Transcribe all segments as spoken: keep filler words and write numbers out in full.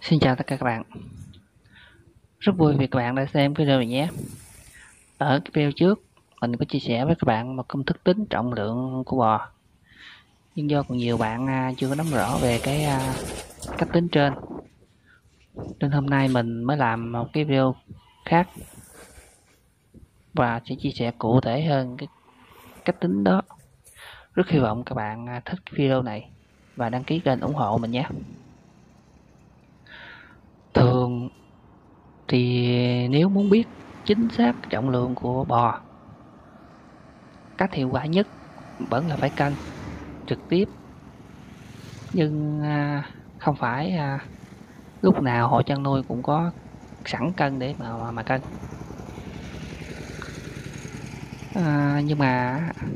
Xin chào tất cả các bạn. Rất vui vì các bạn đã xem video này nhé. Ở cái video trước, mình có chia sẻ với các bạn một công thức tính trọng lượng của bò. Nhưng do còn nhiều bạn chưa có nắm rõ về cái cách tính trên, nên hôm nay mình mới làm một cái video khác và sẽ chia sẻ cụ thể hơn cái cách tính đó. Rất hy vọng các bạn thích cái video này và đăng ký kênh ủng hộ mình nhé. Thường thì nếu muốn biết chính xác trọng lượng của bò, cách hiệu quả nhất vẫn là phải cân trực tiếp, nhưng không phải lúc nào hộ chăn nuôi cũng có sẵn cân để mà mà cân. À, nhưng mà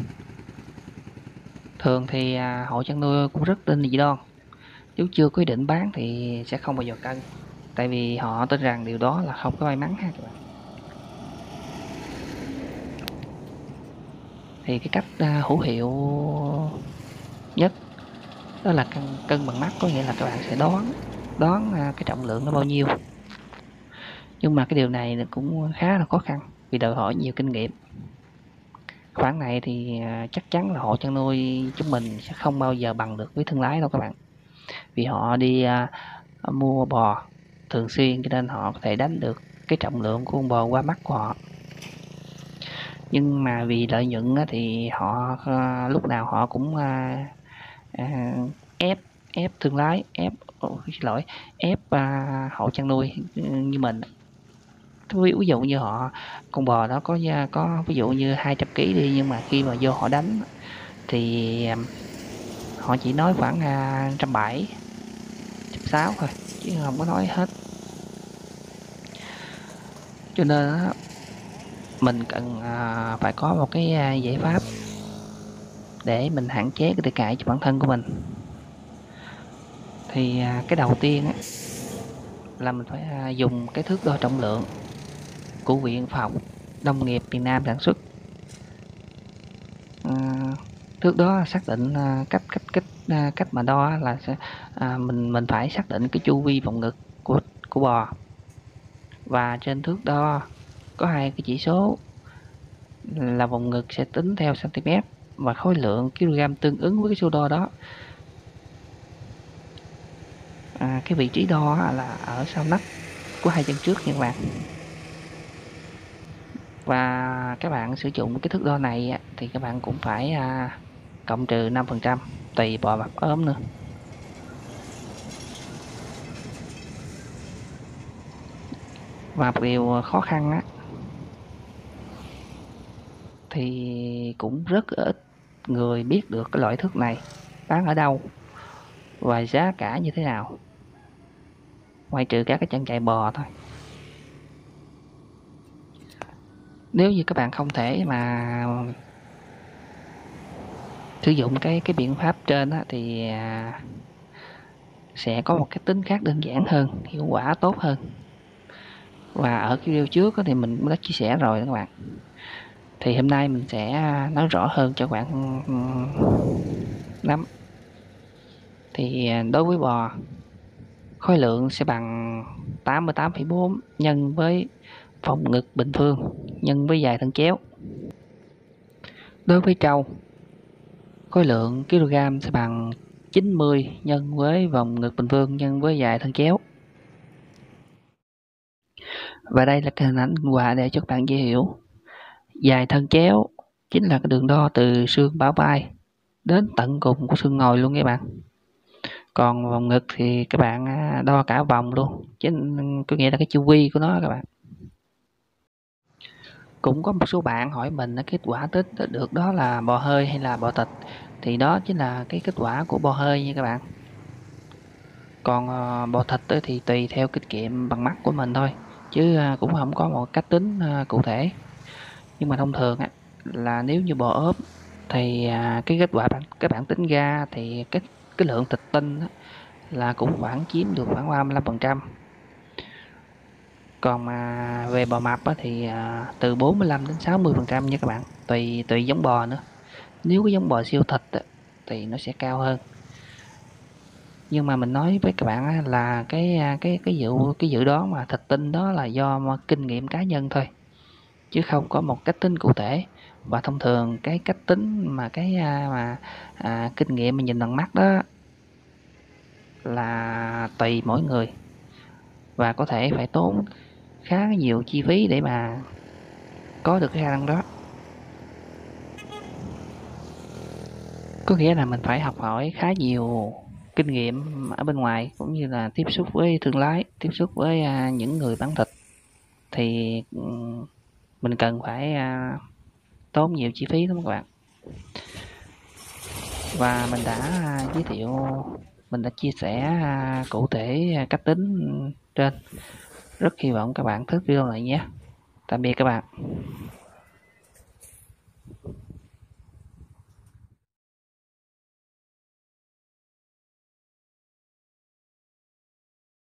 thường thì hộ chăn nuôi cũng rất tin dị đoan, nếu chưa có ý định bán thì sẽ không bao giờ cân, tại vì họ tin rằng điều đó là không có may mắn ha các bạn. Thì cái cách hữu hiệu nhất đó là cân cân bằng mắt, có nghĩa là các bạn sẽ đoán đoán cái trọng lượng nó bao nhiêu. Nhưng mà cái điều này cũng khá là khó khăn vì đòi hỏi nhiều kinh nghiệm. Khoản này thì chắc chắn là hộ chăn nuôi chúng mình sẽ không bao giờ bằng được với thương lái đâu các bạn, vì họ đi uh, mua bò thường xuyên, cho nên họ có thể đánh được cái trọng lượng của con bò qua mắt của họ. Nhưng mà vì lợi nhuận thì họ uh, lúc nào họ cũng uh, uh, ép ép thương lái, ép oh, xin lỗi ép uh, hộ chăn nuôi như mình. Ví dụ như họ con bò đó có có ví dụ như hai trăm ki lô gam đi, nhưng mà khi mà vô họ đánh thì họ chỉ nói khoảng một trăm bảy mươi, một trăm sáu mươi thôi, chứ không có nói hết. Cho nên mình cần phải có một cái giải pháp để mình hạn chế cái thiệt hại cho bản thân của mình. Thì cái đầu tiên là mình phải dùng cái thước đo trọng lượng của Viện Khoa học Nông nghiệp miền Nam sản xuất. Thước đó xác định cách cách cách cách mà đo là sẽ à, mình mình phải xác định cái chu vi vòng ngực của của bò, và trên thước đo có hai cái chỉ số là vòng ngực sẽ tính theo cm và khối lượng kg tương ứng với cái số đo đó. À, cái vị trí đo là ở sau nách của hai chân trước nha các bạn. Và các bạn sử dụng cái thước đo này thì các bạn cũng phải à, cộng trừ năm phần trăm tùy bò mập ốm nữa. Và một điều khó khăn á thì cũng rất ít người biết được cái loại thước này bán ở đâu và giá cả như thế nào, ngoại trừ các cái trang trại bò thôi. Nếu như các bạn không thể mà sử dụng cái cái biện pháp trên á, thì sẽ có một cái tính khác đơn giản hơn, hiệu quả tốt hơn. Và ở cái video trước thì mình cũng đã chia sẻ rồi các bạn. Thì hôm nay mình sẽ nói rõ hơn cho các bạn nắm. Thì đối với bò, khối lượng sẽ bằng tám mươi tám phẩy bốn nhân với vòng ngực bình phương nhân với dài thân chéo. Đối với trâu, khối lượng kg sẽ bằng chín mươi nhân với vòng ngực bình phương nhân với dài thân chéo. Và đây là cái hình ảnh minh họa để cho các bạn dễ hiểu. Dài thân chéo chính là cái đường đo từ xương bả vai đến tận cùng của xương ngồi luôn các bạn. Còn vòng ngực thì các bạn đo cả vòng luôn, chính có nghĩa là cái chu vi của nó các bạn. Cũng có một số bạn hỏi mình kết quả tính được đó là bò hơi hay là bò thịt, thì đó chính là cái kết quả của bò hơi nha các bạn. Còn bò thịt thì tùy theo kinh nghiệm bằng mắt của mình thôi, chứ cũng không có một cách tính cụ thể. Nhưng mà thông thường là nếu như bò ốm thì cái kết quả các bạn tính ra thì cái cái lượng thịt tinh là cũng khoảng chiếm được khoảng ba mươi lăm phần trăm. Còn mà về bò mập thì từ bốn mươi lăm đến sáu mươi phần trăm nha các bạn, tùy tùy giống bò nữa. Nếu cái giống bò siêu thịt thì nó sẽ cao hơn. Nhưng mà mình nói với các bạn là cái cái cái dự cái dự đoán mà thịt tinh đó là do kinh nghiệm cá nhân thôi, chứ không có một cách tính cụ thể. Và thông thường cái cách tính mà cái mà à, kinh nghiệm mà nhìn bằng mắt đó là tùy mỗi người, và có thể phải tốn khá nhiều chi phí để mà có được cái khả năng đó. Có nghĩa là mình phải học hỏi khá nhiều kinh nghiệm ở bên ngoài, cũng như là tiếp xúc với thương lái, tiếp xúc với à, những người bán thịt, thì mình cần phải à, tốn nhiều chi phí lắm các bạn. Và mình đã à, giới thiệu, mình đã chia sẻ à, cụ thể à, cách tính trên. Rất hy vọng các bạn thích video này nhé. Tạm biệt các bạn.